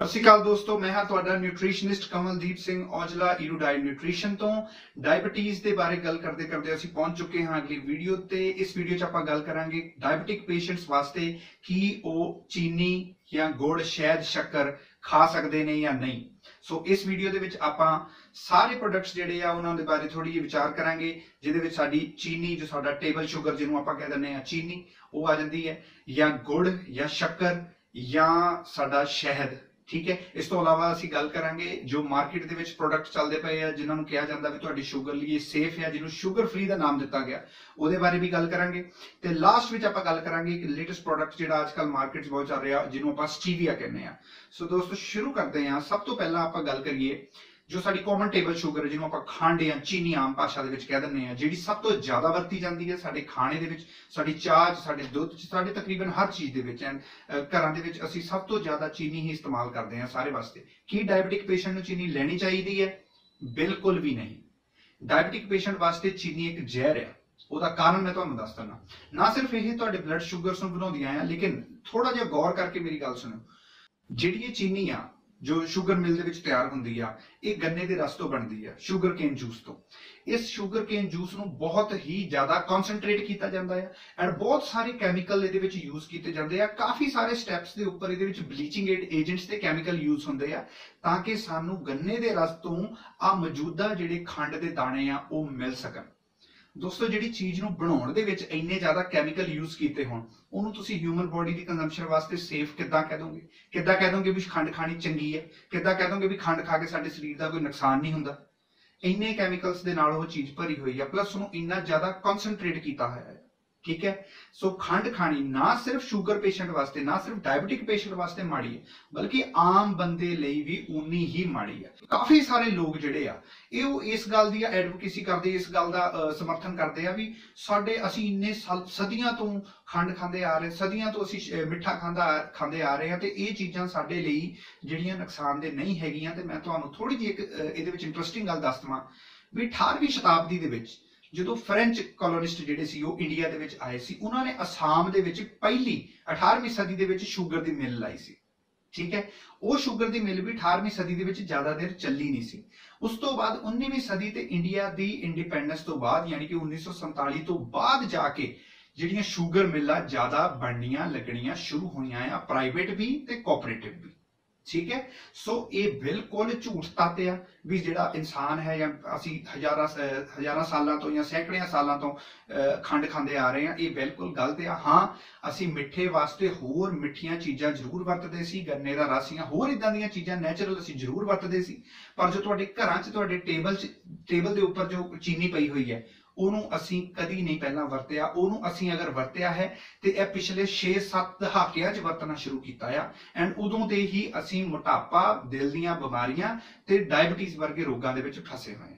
ਸਤਿ ਸ਼੍ਰੀ ਅਕਾਲ ਦੋਸਤੋ, मैं हाँ ਤੁਹਾਡਾ nutritionist Kamaldeep Singh Aujla erudite nutrition ਤੋਂ। ਡਾਇਬੀਟੀਜ਼ ਦੇ ਬਾਰੇ ਗੱਲ ਕਰਦੇ ਕਰਦੇ ਅਸੀਂ ਪਹੁੰਚ ਚੁੱਕੇ ਹਾਂ ਅਗਲੀ ਵੀਡੀਓ ਤੇ। ਇਸ ਵੀਡੀਓ 'ਚ ਆਪਾਂ ਗੱਲ ਕਰਾਂਗੇ ਡਾਇਬੀਟਿਕ ਪੇਸ਼ੈਂਟਸ ਵਾਸਤੇ ਕੀ ਉਹ ਚੀਨੀ ਜਾਂ ਗੁੜ, ਸ਼ਹਿਦ, ਸ਼ੱਕਰ ਖਾ ਸਕਦੇ ਨੇ ਜਾਂ ਨਹੀਂ। ਸੋ ਇਸ ਵੀਡੀਓ ਦੇ ਵਿੱਚ ਆਪਾਂ ਸਾਰੇ ਪ੍ਰੋਡਕਟਸ ਜਿਹੜੇ ਆ ਉਹਨਾਂ ਦੇ ਬਾਰੇ ਥੋੜੀ ਜਿਹੀ ਵਿਚਾਰ ਕਰਾਂਗੇ, ਜਿਹਦੇ ਵਿੱਚ ਸਾਡੀ ਚੀਨੀ, ਜੋ ਸਾਡਾ ਟੇਬਲ ਸ਼ੂਗਰ ਜਿਹਨੂੰ ਆਪਾਂ ਕਹਿ ਦਿੰਦੇ ਆ ਚੀਨੀ, ਉਹ ਆ ਜਾਂਦੀ ਹੈ, ਜਾਂ ਗੁੜ ਜਾਂ ਸ਼ੱਕਰ ਜਾਂ ਸਾਡਾ ਸ਼ਹਿਦ। ठीक है। इस तो इलावा ਅਸੀਂ ਗੱਲ ਕਰਾਂਗੇ ਜੋ ਮਾਰਕੀਟ ਦੇ ਵਿੱਚ ਪ੍ਰੋਡਕਟ ਚੱਲਦੇ ਪਏ ਆ ਜਿਨ੍ਹਾਂ ਨੂੰ ਕਿਹਾ ਜਾਂਦਾ ਵੀ ਤੁਹਾਡੀ ਸ਼ੂਗਰ ਲਈ ਸੇਫ ਹੈ, ਜਿਹਨੂੰ ਸ਼ੂਗਰ ਫ੍ਰੀ ਦਾ ਨਾਮ ਦਿੱਤਾ ਗਿਆ, ਉਹਦੇ ਬਾਰੇ ਵੀ ਗੱਲ ਕਰਾਂਗੇ। ਤੇ ਲਾਸਟ ਵਿੱਚ ਆਪਾਂ ਗੱਲ ਕਰਾਂਗੇ ਕਿ ਲੇਟੈਸਟ ਪ੍ਰੋਡਕਟ ਜਿਹੜਾ ਅੱਜਕੱਲ ਮਾਰਕੀਟ 'ਚ ਬਹੁਤ ਚੱਲ ਰਿਹਾ, ਜਿਹਨੂੰ ਆਪਾਂ ਸਟੀਵੀਆ ਕਹਿੰਦੇ ਆ। ਸੋ ਦੋਸਤੋ ਸ਼ੁਰੂ ਕਰਦੇ ਹਾਂ। ਸਭ ਤੋਂ ਪਹਿਲਾਂ ਆਪਾਂ ਗੱਲ ਕਰੀਏ ਜੋ ਸਾਡੀ ਕਾਮਨ ਟੇਬਲ ਸ਼ੂਗਰ ਹੈ, ਜਿਹਨੂੰ ਆਪਾਂ ਖੰਡ ਜਾਂ ਚੀਨੀ ਆਮ ਭਾਸ਼ਾ ਦੇ ਵਿੱਚ ਕਹਿ ਦਿੰਦੇ ਆ, ਜਿਹੜੀ ਸਭ ਤੋਂ ਜ਼ਿਆਦਾ ਵਰਤੀ ਜਾਂਦੀ ਹੈ ਸਾਡੇ ਖਾਣੇ ਦੇ ਵਿੱਚ, ਸਾਡੀ ਚਾਹ 'ਚ, ਸਾਡੇ ਦੁੱਧ 'ਚ, ਸਾਡੇ ਤਕਰੀਬਨ ਹਰ ਚੀਜ਼ ਦੇ ਵਿੱਚ। ਘਰਾਂ ਦੇ ਵਿੱਚ ਅਸੀਂ ਸਭ ਤੋਂ ਜ਼ਿਆਦਾ ਚੀਨੀ ਹੀ ਇਸਤੇਮਾਲ ਕਰਦੇ ਹਾਂ ਸਾਰੇ ਵਾਸਤੇ। ਕੀ ਡਾਇਬੀਟਿਕ ਪੇਸ਼ੈਂਟ ਨੂੰ ਚੀਨੀ ਲੈਣੀ ਚਾਹੀਦੀ ਹੈ? ਬਿਲਕੁਲ ਵੀ ਨਹੀਂ। ਡਾਇਬੀਟਿਕ ਪੇਸ਼ੈਂਟ ਵਾਸਤੇ ਚੀਨੀ ਇੱਕ ਜ਼ਹਿਰ ਹੈ। ਉਹਦਾ ਕਾਰਨ ਮੈਂ ਤੁਹਾਨੂੰ ਦੱਸ ਦਿੰਦਾ। ਨਾ ਸਿਰਫ ਇਹ ਤੁਹਾਡੇ ਬਲੱਡ ਸ਼ੂਗਰਸ ਨੂੰ ਵਧਾਉਂਦੀਆਂ ਆ, ਲੇਕਿਨ ਥੋੜਾ ਜਿਹਾ ਗੌਰ ਕਰਕੇ ਮੇਰੀ ਗੱਲ ਸੁਣੋ। ਜਿਹੜੀ ਇਹ ਚੀਨੀ ਆ जो शुगर मिल ਦੇ ਵਿੱਚ ਤਿਆਰ ਹੁੰਦੀ ਆ, ਇਹ ਗੰਨੇ ਦੇ ਰਸ ਤੋਂ ਬਣਦੀ ਆ, ਸ਼ੂਗਰ ਕੇਨ ਜੂਸ ਤੋਂ। ਇਸ ਸ਼ੂਗਰ ਕੇਨ ਜੂਸ ਨੂੰ ਬਹੁਤ ਹੀ ਜ਼ਿਆਦਾ ਕਨਸੈਂਟਰੇਟ ਕੀਤਾ ਜਾਂਦਾ ਹੈ ਐਂਡ ਬਹੁਤ ਸਾਰੇ ਕੈਮੀਕਲ ਇਹਦੇ ਵਿੱਚ ਯੂਜ਼ ਕੀਤੇ ਜਾਂਦੇ ਆ। ਕਾਫੀ ਸਾਰੇ ਸਟੈਪਸ ਦੇ ਉੱਪਰ ਇਹਦੇ ਵਿੱਚ ਬਲੀਚਿੰਗ ਏਜੰਟਸ ਤੇ ਕੈਮੀਕਲ ਯੂਜ਼ ਹੁੰਦੇ ਆ ਤਾਂ ਕਿ ਸਾਨੂੰ ਗੰਨੇ ਦੇ ਰਸ ਤੋਂ ਆ ਮੌਜੂਦਾ ਜਿਹੜੇ ਖੰਡ ਦੇ ਦਾਣੇ ਆ ਉਹ ਮਿਲ ਸਕਣ। ਦੋਸਤੋ ਜਿਹੜੀ ਚੀਜ਼ ਨੂੰ ਬਣਾਉਣ ਦੇ ਵਿੱਚ ਇੰਨੇ ਜ਼ਿਆਦਾ ਕੈਮੀਕਲ ਯੂਜ਼ ਕੀਤੇ ਹੋਣ, ਉਹਨੂੰ ਤੁਸੀਂ ਹਿਊਮਨ ਬੋਡੀ ਦੀ ਕੰਜ਼ੰਪਸ਼ਨ ਵਾਸਤੇ ਸੇਫ ਕਿੱਦਾਂ ਕਹਿ ਦੋਗੇ? ਕਿੱਦਾਂ ਕਹਿ ਦੋਗੇ ਵੀ ਖੰਡ ਖਾਣੀ ਚੰਗੀ ਹੈ? ਕਿੱਦਾਂ ਕਹਿ ਦੋਗੇ ਵੀ ਖੰਡ ਖਾ ਕੇ ਸਾਡੇ ਸਰੀਰ ਦਾ ਕੋਈ ਨੁਕਸਾਨ ਨਹੀਂ ਹੁੰਦਾ? ਇੰਨੇ ਕੈਮੀਕਲਸ ਦੇ ਨਾਲ ਉਹ ਚੀਜ਼ ਭਰੀ ਹੋਈ ਆ, ਪਲੱਸ ਉਹਨੂੰ ਇੰਨਾ ਜ਼ਿਆਦਾ ਕਨਸੈਂਟਰੇਟ ਕੀਤਾ ਹੋਇਆ ਹੈ। ਠੀਕ ਹੈ। ਸੋ ਖੰਡ ਖਾਣੀ ਨਾ ਸਿਰਫ ਸ਼ੂਗਰ ਪੇਸ਼ੈਂਟ ਵਾਸਤੇ, ਨਾ ਸਿਰਫ ਡਾਇਬੀਟਿਕ ਪੇਸ਼ੈਂਟ ਵਾਸਤੇ ਮਾੜੀ ਹੈ, ਬਲਕਿ ਆਮ ਬੰਦੇ ਲਈ ਵੀ ਉਨੀ ਹੀ ਮਾੜੀ ਹੈ। ਕਾਫੀ ਸਾਰੇ ਲੋਕ ਜਿਹੜੇ ਆ ਇਹ ਇਸ ਗੱਲ ਦੀ ਐਡਵੋਕੇਸੀ ਕਰਦੇ, ਇਸ ਗੱਲ ਦਾ ਸਮਰਥਨ ਕਰਦੇ ਆ ਵੀ ਅਸੀਂ ਇੰਨੇ ਸਦੀਆਂ ਤੋਂ ਖੰਡ ਖਾਂਦੇ ਆ ਰਹੇ, ਸਦੀਆਂ ਤੋਂ ਅਸੀਂ ਮਿੱਠਾ ਖਾਂਦੇ ਆ ਰਹੇ ਹਾਂ ਤੇ ਇਹ ਚੀਜ਼ਾਂ ਸਾਡੇ ਲਈ ਜਿਹੜੀਆਂ ਨੁਕਸਾਨਦੇਹ ਨਹੀਂ ਹੈਗੀਆਂ। ਤੇ ਮੈਂ ਤੁਹਾਨੂੰ ਥੋੜੀ ਜਿਹੀ ਇਹਦੇ ਵਿੱਚ ਇੰਟਰਸਟਿੰਗ ਗੱਲ ਦੱਸ ਦਵਾਂ ਵੀ 18ਵੀਂ ਸ਼ਤਾਬਦੀ ਦੇ ਵਿੱਚ ਜਦੋਂ ਫ੍ਰੈਂਚ ਕਲੋਨਿਸਟ ਜਿਹੜੇ ਸੀ ਉਹ ਇੰਡੀਆ ਦੇ ਵਿੱਚ ਆਏ ਸੀ, ਉਹਨਾਂ ਨੇ ਅਸਾਮ ਦੇ ਵਿੱਚ ਪਹਿਲੀ 18ਵੀਂ ਸਦੀ ਦੇ ਵਿੱਚ ਸ਼ੂਗਰ ਦੀ ਮਿਲ ਲਾਈ ਸੀ। ਠੀਕ ਹੈ। ਉਹ ਸ਼ੂਗਰ ਦੀ ਮਿਲ ਵੀ 18ਵੀਂ ਸਦੀ ਦੇ ਵਿੱਚ ਜ਼ਿਆਦਾ ਦੇਰ ਚੱਲੀ ਨਹੀਂ ਸੀ। ਉਸ ਤੋਂ ਬਾਅਦ 19ਵੀਂ ਸਦੀ ਤੇ ਇੰਡੀਆ ਦੀ ਇੰਡੀਪੈਂਡੈਂਸ ਤੋਂ ਬਾਅਦ, ਯਾਨੀ ਕਿ 1947 ਤੋਂ ਬਾਅਦ ਜਾ ਕੇ ਜਿਹੜੀਆਂ ਸ਼ੂਗਰ ਮਿਲਾਂ ਜ਼ਿਆਦਾ ਬਣਨੀਆਂ ਲੱਗਣੀਆਂ ਸ਼ੁਰੂ ਹੋਈਆਂ ਆ, ਪ੍ਰਾਈਵੇਟ ਵੀ ਤੇ ਕੋਆਪਰੇਟਿਵ ਵੀ। ਠੀਕ ਹੈ। ਸੋ ਇਹ ਬਿਲਕੁਲ ਝੂਠ ਤੱਤ ਆ ਵੀ ਜਿਹੜਾ ਇਨਸਾਨ ਹੈ ਜਾਂ ਅਸੀਂ ਹਜ਼ਾਰਾਂ ਸਾਲਾਂ ਤੋਂ ਜਾਂ ਸੈਂਕੜਿਆਂ ਸਾਲਾਂ ਤੋਂ ਖੰਡ ਖਾਂਦੇ ਆ ਰਹੇ ਹਾਂ, ਇਹ ਬਿਲਕੁਲ ਗਲਤ ਆ। ਹਾਂ, ਅਸੀਂ ਮਿੱਠੇ ਵਾਸਤੇ ਹੋਰ ਮਿੱਠੀਆਂ ਚੀਜ਼ਾਂ ਜ਼ਰੂਰ ਵਰਤਦੇ ਸੀ, ਗੰਨੇ ਦਾ ਰਸ ਜਾਂ ਹੋਰ ਇਦਾਂ ਦੀਆਂ ਚੀਜ਼ਾਂ ਨੈਚੁਰਲ ਅਸੀਂ ਜ਼ਰੂਰ ਵਰਤਦੇ ਸੀ, ਪਰ ਜੋ ਤੁਹਾਡੇ ਘਰਾਂ 'ਚ ਤੁਹਾਡੇ ਟੇਬਲ ਦੇ ਉੱਪਰ ਜੋ ਚੀਨੀ ਪਈ ਹੋਈ ਹੈ ਉਹਨੂੰ ਅਸੀਂ ਕਦੀ ਨਹੀਂ ਪਹਿਲਾਂ ਵਰਤਿਆ। ਉਹਨੂੰ ਅਸੀਂ ਅਗਰ ਵਰਤਿਆ ਹੈ ਤੇ ਇਹ ਪਿਛਲੇ 6-7 ਦਹਾਕਿਆਂ 'ਚ ਵਰਤਣਾ ਸ਼ੁਰੂ ਕੀਤਾ ਆ ਐਂਡ ਉਦੋਂ ਦੇ ਹੀ ਅਸੀਂ ਮੋਟਾਪਾ, ਦਿਲ ਦੀਆਂ ਬਿਮਾਰੀਆਂ ਤੇ ਡਾਇਬੀਟੀਜ਼ ਵਰਗੇ ਰੋਗਾਂ ਦੇ ਵਿੱਚ ਫਸੇ ਹੋਏ ਹਾਂ।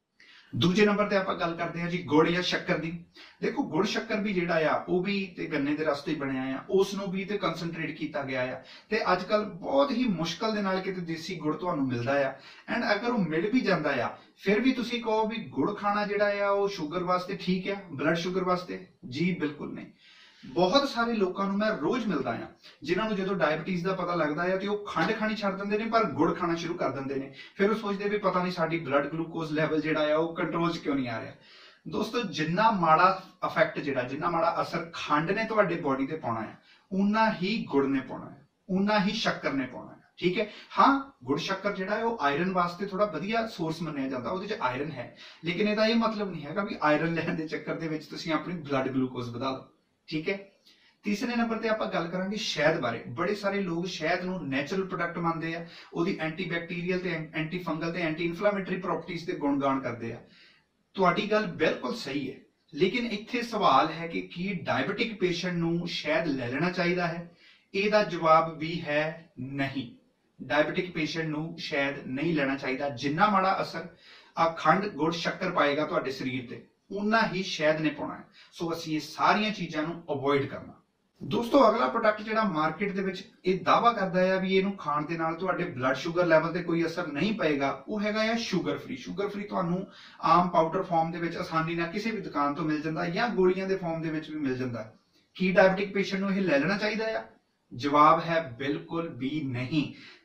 ਦੂਜੇ ਨੰਬਰ ਤੇ ਆਪਾਂ ਗੱਲ ਕਰਦੇ ਹਾਂ ਜੀ ਗੁੜ ਜਾਂ ਸ਼ੱਕਰ ਦੀ। ਦੇਖੋ ਗੁੜ ਸ਼ੱਕਰ ਵੀ ਜਿਹੜਾ ਆ ਉਹ ਵੀ ਤੇ ਗੰਨੇ ਦੇ ਰਸ ਤੋਂ ਹੀ ਬਣਿਆ ਆ, ਉਸ ਨੂੰ ਵੀ ਤੇ ਕਨਸੈਂਟਰੇਟ ਕੀਤਾ ਗਿਆ ਆ ਤੇ ਅੱਜ ਕੱਲ ਬਹੁਤ ਹੀ ਮੁਸ਼ਕਲ ਦੇ ਨਾਲ ਕਿਤੇ ਦੇਸੀ ਗੁੜ ਤੁਹਾਨੂੰ ਮਿਲਦਾ ਆ ਐਂਡ ਅਗਰ ਉਹ ਮਿਲ ਵੀ ਜਾਂਦਾ ਆ ਫਿਰ ਵੀ ਤੁਸੀਂ ਕਹੋ ਵੀ ਗੁੜ ਖਾਣਾ ਜਿਹੜਾ ਆ ਉਹ ਸ਼ੂਗਰ ਵਾਸਤੇ ਠੀਕ ਆ, ਬਲੱਡ ਸ਼ੂਗਰ ਵਾਸਤੇ? ਜੀ ਬਿਲਕੁਲ ਨਹੀਂ। ਬਹੁਤ ਸਾਰੇ ਲੋਕਾਂ ਨੂੰ ਮੈਂ ਰੋਜ਼ ਮਿਲਦਾ ਆ ਜਿਨ੍ਹਾਂ ਨੂੰ ਜਦੋਂ ਡਾਇਬੀਟੀਜ਼ ਦਾ ਪਤਾ ਲੱਗਦਾ ਹੈ ਤੇ ਉਹ ਖੰਡ ਖਾਣੀ ਛੱਡ ਦਿੰਦੇ ਨੇ ਪਰ ਗੁੜ ਖਾਣਾ ਸ਼ੁਰੂ ਕਰ ਦਿੰਦੇ ਨੇ। ਫਿਰ ਉਹ ਸੋਚਦੇ ਵੀ ਪਤਾ ਨਹੀਂ ਸਾਡੀ ਬਲੱਡ ਗਲੂਕੋਜ਼ ਲੈਵਲ ਜਿਹੜਾ ਆ ਉਹ ਕੰਟਰੋਲ 'ਚ ਕਿਉਂ ਨਹੀਂ ਆ ਰਿਹਾ। ਦੋਸਤੋ ਜਿੰਨਾ ਮਾੜਾ ਇਫੈਕਟ, ਜਿੰਨਾ ਮਾੜਾ ਅਸਰ ਖੰਡ ਨੇ ਤੁਹਾਡੇ ਬੋਡੀ ਤੇ ਪਾਉਣਾ ਹੈ, ਉਨਾ ਹੀ ਗੁੜ ਨੇ ਪਾਉਣਾ ਹੈ, ਉਨਾ ਹੀ ਸ਼ੱਕਰ ਨੇ ਪਾਉਣਾ ਹੈ। ਠੀਕ ਹੈ। ਹਾਂ, ਗੁੜ ਸ਼ੱਕਰ ਜਿਹੜਾ ਹੈ ਉਹ ਆਇਰਨ ਵਾਸਤੇ ਥੋੜਾ ਵਧੀਆ ਸੋਰਸ ਮੰਨਿਆ ਜਾਂਦਾ, ਉਹਦੇ 'ਚ ਆਇਰਨ ਹੈ, ਲੇਕਿਨ ਇਹਦਾ ਇਹ ਮਤਲਬ ਨਹੀਂ ਹੈਗਾ ਵੀ ਆਇਰਨ ਲੈਣ ਦੇ ਚੱਕਰ ਦੇ ਵਿੱਚ ਤੁਸੀਂ ਆਪਣੀ ਬਲੱਡ ਗਲੂਕੋਜ਼ ਵਧਾ ਲਓ। ਠੀਕ ਹੈ। ਤੀਸਰੇ ਨੰਬਰ ਤੇ ਆਪਾਂ ਗੱਲ ਕਰਾਂਗੇ ਸ਼ਹਿਦ ਬਾਰੇ। ਬੜੇ ਸਾਰੇ ਲੋਕ ਸ਼ਹਿਦ ਨੂੰ ਨੈਚੁਰਲ ਪ੍ਰੋਡਕਟ ਮੰਨਦੇ ਆ, ਉਹਦੀ ਐਂਟੀ ਬੈਕਟੀਰੀਅਲ ਤੇ ਐਂਟੀ ਫੰਗਲ ਤੇ ਐਂਟੀ ਇਨਫਲੇਮੇਟਰੀ ਪ੍ਰੋਪਰਟੀਜ਼ ਤੇ ਗੁਣਗਾਨ ਕਰਦੇ ਆ। ਤੁਹਾਡੀ ਗੱਲ ਬਿਲਕੁਲ ਸਹੀ ਹੈ, ਲੇਕਿਨ ਇੱਥੇ ਸਵਾਲ ਹੈ ਕਿ ਕੀ ਡਾਇਬੀਟਿਕ ਪੇਸ਼ੈਂਟ ਨੂੰ ਸ਼ਹਿਦ ਲੈ ਲੈਣਾ ਚਾਹੀਦਾ ਹੈ? ਇਹਦਾ ਜਵਾਬ ਵੀ ਹੈ ਨਹੀਂ। ਡਾਇਬੀਟਿਕ ਪੇਸ਼ੈਂਟ ਨੂੰ ਸ਼ਹਿਦ ਨਹੀਂ ਲੈਣਾ ਚਾਹੀਦਾ। ਜਿੰਨਾ ਮਾੜਾ ਅਸਰ ਆ ਖੰਡ, ਗੁੜ, ਸ਼ੱਕਰ ਪਾਏਗਾ ਤੁਹਾਡੇ ਸਰੀਰ ਤੇ, ਉਨਾ ਹੀ ਸ਼ਹਿਦ ਨੇ ਪਾਉਣਾ ਹੈ। ਸੋ ਅਸੀਂ ਇਹ ਸਾਰੀਆਂ ਚੀਜ਼ਾਂ ਨੂੰ ਅਵੋਇਡ ਕਰਨਾ। ਦੋਸਤੋ ਅਗਲਾ ਪ੍ਰੋਡਕਟ ਜਿਹੜਾ ਮਾਰਕੀਟ ਦੇ ਵਿੱਚ ਇਹ ਦਾਅਵਾ ਕਰਦਾ ਹੈ ਵੀ ਇਹਨੂੰ ਖਾਣ ਦੇ ਨਾਲ ਤੁਹਾਡੇ ਬਲੱਡ ਸ਼ੂਗਰ ਲੈਵਲ ਤੇ ਕੋਈ ਅਸਰ ਨਹੀਂ ਪਏਗਾ, ਉਹ ਹੈਗਾ ਆ ਸ਼ੂਗਰ ਫ੍ਰੀ। ਸ਼ੂਗਰ ਫ੍ਰੀ ਤੁਹਾਨੂੰ ਆਮ ਪਾਊਡਰ ਫਾਰਮ ਦੇ ਵਿੱਚ ਆਸਾਨੀ ਨਾਲ ਕਿਸੇ ਵੀ ਦੁਕਾਨ ਤੋਂ ਮਿਲ ਜਾਂਦਾ ਜਾਂ ਗੋਲੀਆਂ ਦੇ ਫਾਰਮ ਦੇ ਵਿੱਚ ਵੀ ਮਿਲ ਜਾਂਦਾ। ਕੀ ਡਾਇਬੀਟਿਕ ਪੇਸ਼ੈਂਟ ਨੂੰ ਇਹ ਲੈ ਲੈਣਾ ਚਾਹੀਦਾ ਆ? ਜਵਾਬ ਹੈ ਬਿਲਕੁਲ ਵੀ ਨਹੀਂ।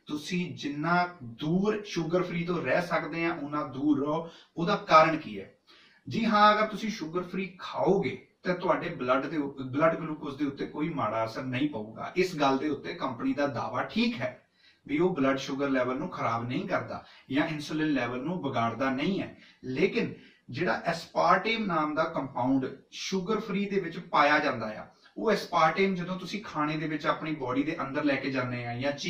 ਤੁਸੀਂ ਜਿੰਨਾ ਦੂਰ ਸ਼ੂਗਰ ਫ੍ਰੀ ਤੋਂ ਰਹਿ ਸਕਦੇ ਆ ਉਹਨਾਂ ਦੂਰ ਰਹੋ। ਉਹਦਾ ਕਾਰਨ ਕੀ ਹੈ? ਜੀ ਹਾਂ, ਅਗਰ ਤੁਸੀਂ ਸ਼ੂਗਰ ਫ੍ਰੀ ਖਾਓਗੇ ਤਾਂ ਤੁਹਾਡੇ ਬਲੱਡ ਗਲੂਕੋਜ਼ ਦੇ ਉੱਤੇ ਕੋਈ ਮਾੜਾ ਅਸਰ ਨਹੀਂ ਪਊਗਾ। ਇਸ ਗੱਲ ਦੇ ਉੱਤੇ ਕੰਪਨੀ ਦਾ ਦਾਅਵਾ ਠੀਕ ਹੈ ਵੀ ਉਹ ਬਲੱਡ ਸ਼ੂਗਰ ਲੈਵਲ ਨੂੰ ਖਰਾਬ ਨਹੀਂ ਕਰਦਾ ਜਾਂ ਇਨਸੂਲਿਨ ਲੈਵਲ ਨੂੰ ਵਿਗਾੜਦਾ ਨਹੀਂ ਹੈ। ਲੇਕਿਨ ਜਿਹੜਾ ਐਸਪਾਰਟੇਮ ਨਾਮ ਦਾ ਕੰਪਾਊਂਡ ਸ਼ੂਗਰ ਫ੍ਰੀ ਦੇ ਵਿੱਚ ਪਾਇਆ ਜਾਂਦਾ ਆ, ਉਹ ਐਸਪਾਰਟੇਮ ਜਦੋਂ ਤੁਸੀਂ ਖਾਣੇ ਦੇ ਵਿੱਚ ਆਪਣੀ ਬੋਡੀ ਦੇ ਅੰਦਰ ਲੈ ਕੇ ਜਾਂਦੇ ਆ ਜਾਂ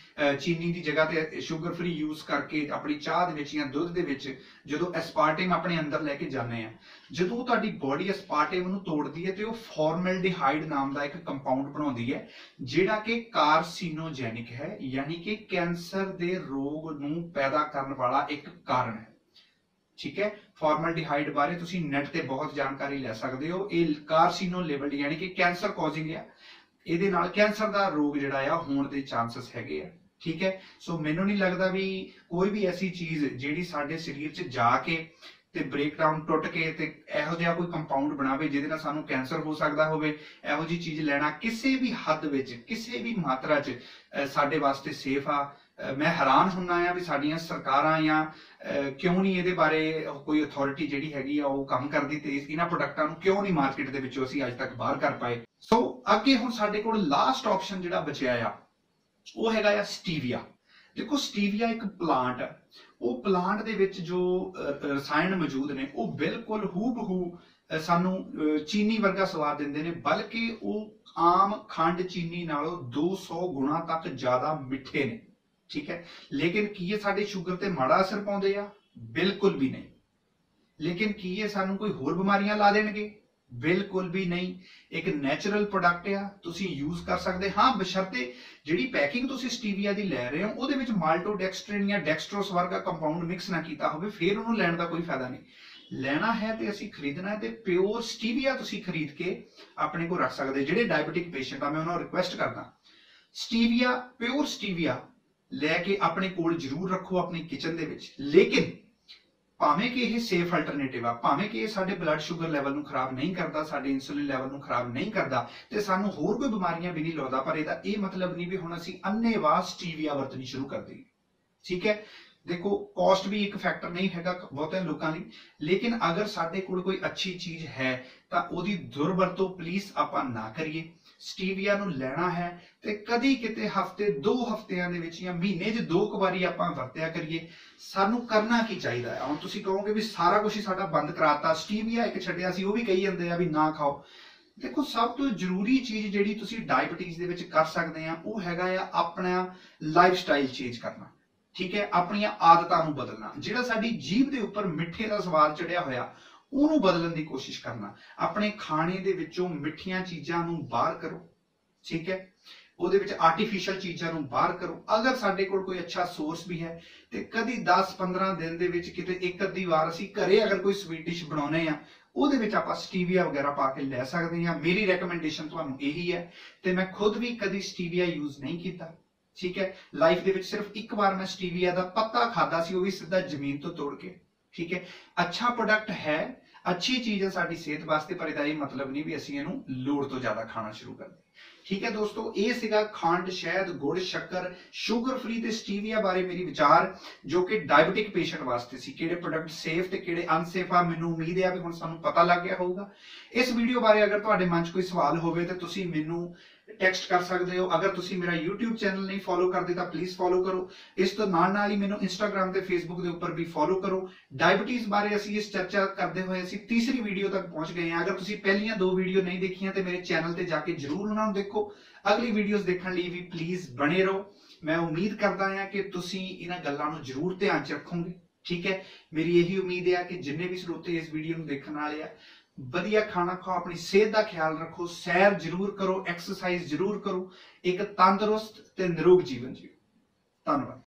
ਚੀਨੀ ਦੀ ਜਗ੍ਹਾ ਤੇ ਸ਼ੂਗਰ ਫ੍ਰੀ ਯੂਜ਼ ਕਰਕੇ ਆਪਣੀ ਚਾਹ ਦੇ ਵਿੱਚ ਜਾਂ ਦੁੱਧ ਦੇ ਵਿੱਚ ਜਦੋਂ ਐਸਪਾਰਟੇਮ ਆਪਣੇ ਅੰਦਰ ਲੈ ਕੇ ਜਾਂਦੇ ਆ, ਜਦੋਂ ਤੁਹਾਡੀ ਬੋਡੀ ਐਸਪਾਰਟੇਮ ਨੂੰ ਤੋੜਦੀ ਹੈ ਤੇ ਉਹ ਫਾਰਮੈਲਡੀਹਾਈਡ ਨਾਮ ਦਾ ਇੱਕ ਕੰਪਾਊਂਡ ਬਣਾਉਂਦੀ ਹੈ ਜਿਹੜਾ ਕਿ ਕਾਰਸੀਨੋਜੈਨਿਕ ਹੈ, ਯਾਨੀ ਕਿ ਕੈਂਸਰ ਦੇ ਰੋਗ ਨੂੰ ਪੈਦਾ ਕਰਨ ਵਾਲਾ ਇੱਕ ਕਾਰਨ ਹੈ। ਠੀਕ ਹੈ, ਫਾਰਮੈਲਡੀਹਾਈਡ ਬਾਰੇ ਤੁਸੀਂ ਨੈਟ ਤੇ ਬਹੁਤ ਜਾਣਕਾਰੀ ਲੈ ਸਕਦੇ ਹੋ। ਇਹ ਕਾਰਸੀਨੋ ਲੇਬਲਡ ਯਾਨੀ ਕਿ ਕੈਂਸਰ ਕੌਜ਼ਿੰਗ ਆ, ਇਹਦੇ ਨਾਲ ਕੈਂਸਰ ਦਾ ਰੋਗ ਜਿਹੜਾ ਆ ਹੋਣ ਦੇ ਚਾਂਸਸ ਹੈਗੇ ਆ। ਠੀਕ ਹੈ, ਸੋ ਮੈਨੂੰ ਨਹੀਂ ਲੱਗਦਾ ਵੀ ਕੋਈ ਵੀ ਐਸੀ ਚੀਜ਼ ਜਿਹੜੀ ਸਾਡੇ ਸਰੀਰ 'ਚ ਜਾ ਕੇ ਤੇ ਬ੍ਰੇਕਡਾਊਨ ਟੁੱਟ ਕੇ ਤੇ ਇਹੋ ਜਿਹਾ ਕੋਈ ਕੰਪਾਊਂਡ ਬਣਾਵੇ ਜਿਹਦੇ ਨਾਲ ਸਾਨੂੰ ਕੈਂਸਰ ਹੋ ਸਕਦਾ ਹੋਵੇ, ਇਹੋ ਜਿਹੀ ਚੀਜ਼ ਲੈਣਾ ਕਿਸੇ ਵੀ ਹੱਦ ਵਿੱਚ ਕਿਸੇ ਵੀ ਮਾਤਰਾ 'ਚ ਸਾਡੇ ਵਾਸਤੇ ਸੇਫ ਆ। ਮੈਂ ਹੈਰਾਨ ਹੁੰਨਾ ਆ ਵੀ ਸਾਡੀਆਂ ਸਰਕਾਰਾਂ ਜਾਂ ਕਿਉਂ ਨਹੀਂ ਇਹਦੇ ਬਾਰੇ ਕੋਈ ਅਥਾਰਟੀ ਜਿਹੜੀ ਹੈਗੀ ਆ ਉਹ ਕੰਮ ਕਰਦੀ ਤੇ ਇਹਨਾਂ ਪ੍ਰੋਡਕਟਾਂ ਨੂੰ ਕਿਉਂ ਨਹੀਂ ਮਾਰਕੀਟ ਦੇ ਵਿੱਚੋਂ ਅਸੀਂ ਅੱਜ ਤੱਕ ਬਾਹਰ ਕਰ ਪਾਏ। ਸੋ ਅੱਗੇ ਹੁਣ ਸਾਡੇ ਕੋਲ ਲਾਸਟ ਆਪਸ਼ਨ ਜਿਹੜਾ ਬਚਿਆ ਆ ਉਹ ਹੈਗਾ ਆ ਸਟੀਵੀਆ। ਦੇਖੋ, ਸਟੀਵੀਆ ਇੱਕ ਪਲਾਂਟ ਹੈ। ਉਹ ਪਲਾਂਟ ਦੇ ਵਿੱਚ ਜੋ ਰਸਾਇਣ ਮੌਜੂਦ ਨੇ ਉਹ ਬਿਲਕੁਲ ਹੂਬਹੂ ਸਾਨੂੰ ਚੀਨੀ ਵਰਗਾ ਸਵਾਦ ਦਿੰਦੇ ਨੇ, ਬਲਕਿ ਉਹ ਆਮ ਖੰਡ ਚੀਨੀ ਨਾਲੋਂ 200 ਗੁਣਾ ਤੱਕ ਜ਼ਿਆਦਾ ਮਿੱਠੇ ਨੇ। ਠੀਕ ਹੈ, ਲੇਕਿਨ ਕੀ ਇਹ ਸਾਡੇ ਸ਼ੂਗਰ ਤੇ ਮਾੜਾ ਅਸਰ ਪਾਉਂਦੇ ਆ? ਬਿਲਕੁਲ ਵੀ ਨਹੀਂ। ਲੇਕਿਨ ਕੀ ਇਹ ਸਾਨੂੰ ਕੋਈ ਹੋਰ ਬਿਮਾਰੀਆਂ ਲਾ ਦੇਣਗੇ? ਬਿਲਕੁਲ ਵੀ ਨਹੀਂ। ਇੱਕ ਨੈਚੁਰਲ ਪ੍ਰੋਡਕਟ ਆ, ਤੁਸੀਂ ਯੂਜ਼ ਕਰ ਸਕਦੇ। ਹਾਂ, ਬਸ਼ਰਤੇ ਜਿਹੜੀ ਪੈਕਿੰਗ ਤੁਸੀਂ ਸਟੀਵੀਆ ਦੀ ਲੈ ਰਹੇ ਹੋ ਉਹਦੇ ਵਿੱਚ ਮਾਲਟੋਡੈਕਸਟ੍ਰਿਨ ਜਾਂ ਡੈਕਸਟਰੋਸ ਵਰਗਾ ਕੰਪਾਊਂਡ ਮਿਕਸ ਨਾ ਕੀਤਾ ਹੋਵੇ, ਫਿਰ ਉਹਨੂੰ ਲੈਣ ਦਾ ਕੋਈ ਫਾਇਦਾ ਨਹੀਂ। ਲੈਣਾ ਹੈ ਤੇ ਅਸੀਂ ਖਰੀਦਣਾ ਤੇ ਪਿਓਰ ਸਟੀਵੀਆ ਤੁਸੀਂ ਖਰੀਦ ਕੇ ਆਪਣੇ ਕੋਲ ਰੱਖ ਸਕਦੇ। ਜਿਹੜੇ ਡਾਇਬੀਟਿਕ ਪੇਸ਼ੈਂਟ ਆ ਮੈਂ ਉਹਨਾਂ ਨੂੰ ਰਿਕੁਐਸਟ ਕਰਦਾ, ਸਟੀਵੀਆ, ਪਿਓਰ ਸਟੀਵੀਆ ਲੈ ਕੇ ਆਪਣੇ ਕੋਲ ਜ਼ਰੂਰ ਰੱਖੋ ਆਪਣੀ ਕਿਚਨ ਦੇ ਵਿੱਚ। ਲੇਕਿਨ ਭਾਵੇਂ ਕਿ ਇਹ ਸੇਫ ਅਲਟਰਨੇਟਿਵ ਆ, ਭਾਵੇਂ ਕਿ ਇਹ ਸਾਡੇ ਬਲੱਡ ਸ਼ੂਗਰ ਲੈਵਲ ਨੂੰ ਖਰਾਬ ਨਹੀਂ ਕਰਦਾ, ਸਾਡੇ ਇਨਸੂਲਿਨ ਲੈਵਲ ਨੂੰ ਖਰਾਬ ਨਹੀਂ ਕਰਦਾ ਤੇ ਸਾਨੂੰ ਹੋਰ ਕੋਈ ਬਿਮਾਰੀਆਂ ਵੀ ਨਹੀਂ ਲਾਉਂਦਾ, ਪਰ ਇਹਦਾ ਇਹ ਮਤਲਬ ਨਹੀਂ ਵੀ ਹੁਣ ਅਸੀਂ ਅੰਨ੍ਹੇਵਾਹ ਸਟੀਵੀਆ ਵਰਤਣੀ ਸ਼ੁਰੂ ਕਰ ਦਈਏ। ਠੀਕ ਹੈ, ਦੇਖੋ, ਕਾਸਟ ਵੀ ਇੱਕ ਫੈਕਟਰ ਨਹੀਂ ਹੈਗਾ ਬਹੁਤਿਆਂ ਲੋਕਾਂ ਲਈ, ਲੇਕਿਨ ਅਗਰ ਸਾਡੇ ਕੋਲ ਕੋਈ ਅੱਛੀ ਚੀਜ਼ ਹੈ ਤਾਂ ਉਹਦੀ ਦੁਰਵਰਤੋਂ ਪਲੀਜ਼ ਆਪਾਂ ਨਾ ਕਰੀਏ। ਸਟੀਵੀਆ ਨੂੰ ਲੈਣਾ ਹੈ ਤੇ ਕਦੀ ਕਿਤੇ ਹਫਤੇ 2 ਹਫ਼ਤਿਆਂ ਦੇ ਵਿੱਚ ਜਾਂ ਮਹੀਨੇ 'ਚ 2 ਵਾਰੀ ਆਪਾਂ ਵਰਤਿਆ ਕਰੀਏ। ਸਾਨੂੰ ਕਰਨਾ ਕੀ ਚਾਹੀਦਾ ਹੈ? ਹੁਣ ਤੁਸੀਂ ਕਹੋਗੇ ਵੀ ਸਾਰਾ ਕੁਝ ਹੀ ਸਾਡਾ ਬੰਦ ਕਰਾਤਾ, ਸਟੀਵੀਆ ਇੱਕ ਛੱਡਿਆ ਸੀ, ਉਹ ਵੀ ਕਹੀ ਜਾਂਦੇ ਆ ਵੀ ਨਾ ਖਾਓ। ਦੇਖੋ, ਸਭ ਤੋਂ ਜ਼ਰੂਰੀ ਚੀਜ਼ ਜਿਹੜੀ ਤੁਸੀਂ ਡਾਇਬੀਟੀਜ਼ ਦੇ ਵਿੱਚ ਕਰ ਸਕਦੇ ਆ ਉਹ ਹੈਗਾ ਆ ਆਪਣਾ ਲਾਈਫ ਸਟਾਈਲ ਚੇਂਜ ਕਰਨਾ। ਠੀਕ ਹੈ, ਆਪਣੀਆਂ ਆਦਤਾਂ ਨੂੰ ਬਦਲਣਾ। ਜਿਹੜਾ ਸਾਡੀ ਜੀਭ ਦੇ ਉੱਪਰ ਮਿੱਠੇ ਦਾ ਸਵਾਦ ਚੜਿਆ ਹੋਇਆ ਉਹਨੂੰ ਬਦਲਣ ਦੀ ਕੋਸ਼ਿਸ਼ ਕਰਨਾ। ਆਪਣੇ ਖਾਣੇ ਦੇ ਵਿੱਚੋਂ ਮਿੱਠੀਆਂ ਚੀਜ਼ਾਂ ਨੂੰ ਬਾਹਰ ਕਰੋ। ਠੀਕ ਹੈ, ਉਹਦੇ ਵਿੱਚ ਆਰਟੀਫੀਸ਼ੀਅਲ ਚੀਜ਼ਾਂ ਨੂੰ ਬਾਹਰ ਕਰੋ। ਅਗਰ ਸਾਡੇ ਕੋਲ ਕੋਈ ਅੱਛਾ ਸੋਰਸ ਵੀ ਹੈ ਤੇ ਕਦੀ 10-15 ਦਿਨ ਦੇ ਵਿੱਚ ਕਿਤੇ ਇੱਕ ਅੱਧੀ ਵਾਰ ਅਸੀਂ ਘਰੇ ਅਗਰ ਕੋਈ ਸਵੀਟ ਡਿਸ਼ ਬਣਾਉਨੇ ਆ ਉਹਦੇ ਵਿੱਚ ਆਪਾਂ ਸਟੀਵੀਆ ਵਗੈਰਾ ਪਾ ਕੇ ਲੈ ਸਕਦੇ ਹਾਂ। ਮੇਰੀ ਰეკਮੈਂਡੇਸ਼ਨ ਤੁਹਾਨੂੰ ਇਹੀ ਹੈ ਤੇ ਮੈਂ ਖੁਦ ਵੀ ਕਦੀ ਸਟੀਵੀਆ ਯੂਜ਼ ਨਹੀਂ ਕੀਤਾ। ਠੀਕ ਹੈ, ਲਾਈਫ ਦੇ ਵਿੱਚ ਸਿਰਫ ਇੱਕ ਵਾਰ ਮੈਂ ਸਟੀਵੀਆ ਦਾ ਪੱਤਾ ਖਾਦਾ ਸੀ, ਉਹ ਵੀ ਸਿੱਧਾ ਜ਼ਮੀਨ ਤੋਂ ਤੋੜ ਕੇ। ਠੀਕ ਹੈ, ਅੱਛਾ ਪ੍ਰੋਡਕਟ ਹੈ, ਅੱਛੀ ਚੀਜ਼ ਹੈ ਸਾਡੀ ਸਿਹਤ ਵਾਸਤੇ, ਪਰ ਇਹਦਾ ਇਹ ਮਤਲਬ ਨਹੀਂ ਵੀ ਅਸੀਂ ਇਹਨੂੰ ਲੋੜ ਤੋਂ ਜ਼ਿਆਦਾ ਖਾਣਾ ਸ਼ੁਰੂ ਕਰ ਦਈਏ। ਠੀਕ ਹੈ ਦੋਸਤੋ, ਇਹ ਸੀਗਾ ਖੰਡ, ਸ਼ਹਿਦ, ਗੁੜ, ਸ਼ੱਕਰ, ਸ਼ੂਗਰ ਫ੍ਰੀ ਤੇ ਸਟੀਵੀਆ ਬਾਰੇ ਮੇਰੀ ਵਿਚਾਰ, ਜੋ ਕਿ ਡਾਇਬੀਟਿਕ ਪੇਸ਼ੈਂਟ ਵਾਸਤੇ ਸੀ। ਕਿਹੜੇ ਪ੍ਰੋਡਕਟ ਸੇਫ ਤੇ ਕਿਹੜੇ ਅਨਸੇਫ ਆ, ਮੈਨੂੰ ਉਮੀਦ ਹੈ ਵੀ ਹੁਣ ਸਾਨੂੰ ਪਤਾ ਲੱਗ ਗਿਆ ਹੋਊਗਾ। ਇਸ ਵੀਡੀਓ ਬਾਰੇ ਅਗਰ ਤੁਹਾਡੇ ਮਨ 'ਚ ਕੋਈ ਸਵਾਲ ਹੋਵੇ ਤਾਂ ਤੁਸੀਂ ਮੈਨੂੰ ਟੈਕਸਟ ਕਰ ਸਕਦੇ ਹੋ। ਅਗਰ ਤੁਸੀਂ ਮੇਰਾ YouTube ਚੈਨਲ ਨਹੀਂ ਫੋਲੋ ਕਰਦੇ ਤਾਂ ਪਲੀਜ਼ ਫੋਲੋ ਕਰੋ। ਇਸ ਤੋਂ ਨਾਲ ਹੀ ਮੈਨੂੰ Instagram ਤੇ Facebook ਦੇ ਉੱਪਰ ਵੀ ਫੋਲੋ ਕਰੋ। ਡਾਇਬੀਟੀਜ਼ ਬਾਰੇ ਅਸੀਂ ਇਸ ਚਰਚਾ ਕਰਦੇ ਹੋਏ ਅਸੀਂ ਤੀਸਰੀ ਵੀਡੀਓ ਤੱਕ ਪਹੁੰਚ ਗਏ ਹਾਂ। ਅਗਰ ਤੁਸੀਂ ਪਹਿਲੀਆਂ 2 ਵੀਡੀਓ ਨਹੀਂ ਦੇਖੀਆਂ ਤੇ ਮੇਰੇ ਚੈਨਲ ਤੇ ਜਾ ਕੇ ਜਰੂਰ ਉਹਨਾਂ ਨੂੰ ਦੇਖੋ। ਅਗਲੀ ਵੀਡੀਓਜ਼ ਦੇਖਣ ਲਈ ਵੀ ਪਲੀਜ਼ ਬਣੇ ਰਹੋ। ਮੈਂ ਉਮੀਦ ਕਰਦਾ ਹਾਂ ਕਿ ਤੁਸੀਂ ਇਹਨਾਂ ਗੱਲਾਂ ਨੂੰ ਜਰੂਰ ਧਿਆਨ 'ਚ ਰੱਖੋਗੇ। ਠੀਕ ਹੈ, ਮੇਰੀ ਇਹੀ ਉਮੀਦ ਹੈ ਕਿ ਜਿੰਨੇ ਵੀ ਸਰੋਤੇ ਇਸ ਵੀਡੀਓ ਨੂੰ ਦੇਖਣ ਵਾਲੇ ਆ, ਵਧੀਆ ਖਾਣਾ ਖਾਓ, ਆਪਣੀ ਸਿਹਤ ਦਾ ਖਿਆਲ ਰੱਖੋ, ਸੈਰ ਜ਼ਰੂਰ ਕਰੋ, ਐਕਸਰਸਾਈਜ਼ ਜ਼ਰੂਰ ਕਰੋ, ਇੱਕ ਤੰਦਰੁਸਤ ਤੇ ਨਿਰੋਗ ਜੀਵਨ ਜੀਓ। ਧੰਨਵਾਦ।